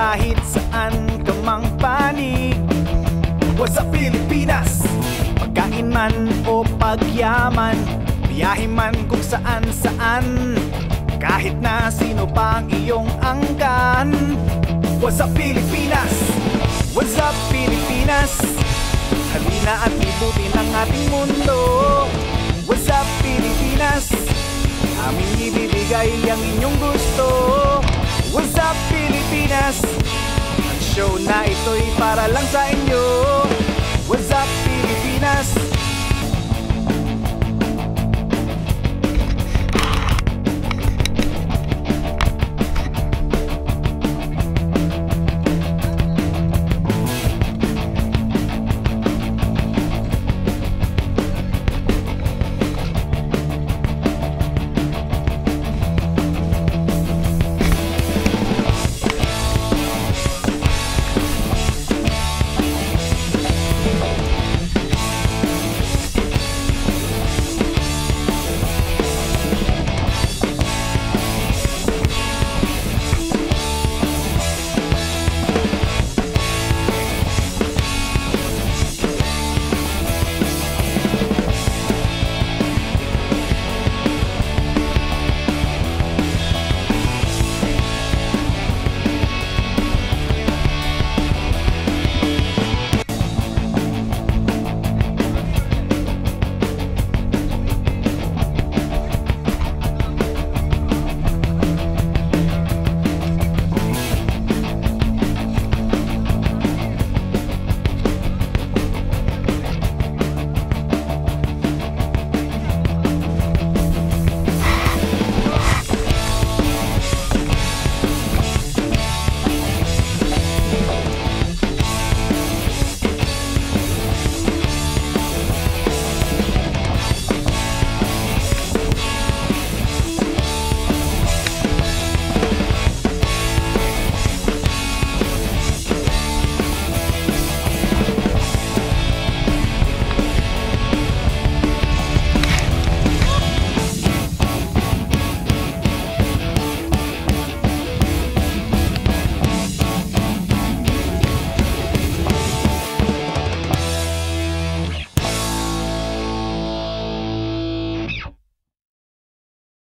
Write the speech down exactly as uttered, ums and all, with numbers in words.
kahit saan ka mang panig. Wazzup Pilipinas, pagkain man o pagyaman, biyahe man kung saan saan, kahit na sino pang iyong angkan. Wazzup Pilipinas, Wazzup Pilipinas, halina at libutin ang ating mundo. Wazzup Pilipinas, aming ibibigay ang inyong gusto. Wazzup Pilipinas, ang show na ito'y para lang sa inyo.